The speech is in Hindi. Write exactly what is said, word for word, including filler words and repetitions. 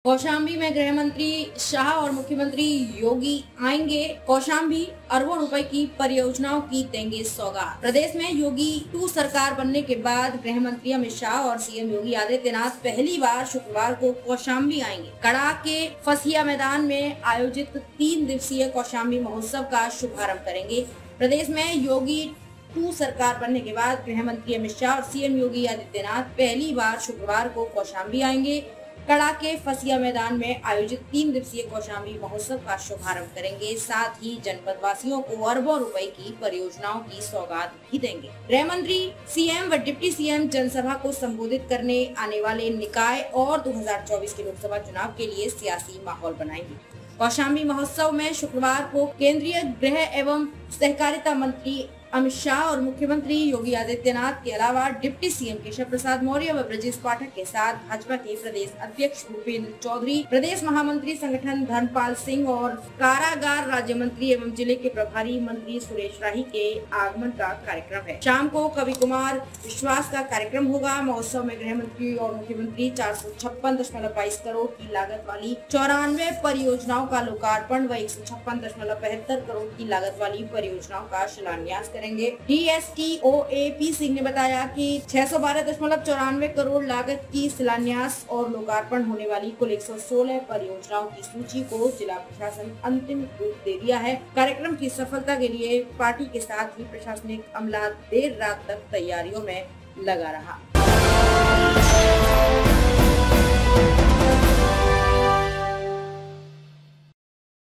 कौशाम्बी में गृह मंत्री शाह और मुख्यमंत्री योगी आएंगे। कौशाम्बी अरबों रुपए की परियोजनाओं की देंगे सौगात। प्रदेश में योगी टू सरकार बनने के बाद गृह मंत्री अमित शाह और सीएम योगी आदित्यनाथ पहली बार शुक्रवार को कौशाम्बी आएंगे। कड़ा के फसिया मैदान में आयोजित तीन दिवसीय कौशाम्बी महोत्सव का शुभारंभ करेंगे। प्रदेश में योगी टू सरकार बनने के बाद गृह मंत्री अमित शाह और सीएम योगी आदित्यनाथ पहली बार शुक्रवार को कौशाम्बी आएंगे। कड़ा के फसिया मैदान में आयोजित तीन दिवसीय कौशाम्बी महोत्सव का शुभारंभ करेंगे। साथ ही जनपद वासियों को अरबों रुपए की परियोजनाओं की सौगात भी देंगे। गृह मंत्री सीएम व डिप्टी सीएम जनसभा को संबोधित करने आने वाले निकाय और दो हज़ार चौबीस के लोकसभा चुनाव के लिए सियासी माहौल बनाएंगे। कौशाम्बी महोत्सव में शुक्रवार को केंद्रीय गृह एवं सहकारिता मंत्री अमित शाह और मुख्यमंत्री योगी आदित्यनाथ के अलावा डिप्टी सीएम केशव प्रसाद मौर्य व ब्रजेश पाठक के साथ भाजपा के प्रदेश अध्यक्ष भूपेंद्र चौधरी, प्रदेश महामंत्री संगठन धर्मपाल सिंह और कारागार राज्य मंत्री एवं जिले के प्रभारी मंत्री सुरेश राही के आगमन का कार्यक्रम है। शाम को कवि कुमार विश्वास का कार्यक्रम होगा। महोत्सव में गृह मंत्री और मुख्यमंत्री चार सौ छप्पन दशमलव बाईस करोड़ की लागत वाली चौरानवे परियोजनाओं का लोकार्पण व एक सौ छप्पन दशमलव बहत्तर करोड़ की लागत वाली परियोजनाओं का शिलान्यास करेंगे। D S T O A P Singh ने बताया कि छह सौ बारह दशमलव चौरानवे करोड़ लागत की शिलान्यास और लोकार्पण होने वाली कुल एक सौ सोलह परियोजनाओं की सूची को जिला प्रशासन अंतिम रूप दे दिया है। कार्यक्रम की सफलता के लिए पार्टी के साथ ही प्रशासनिक अमला देर रात तक तैयारियों में लगा रहा।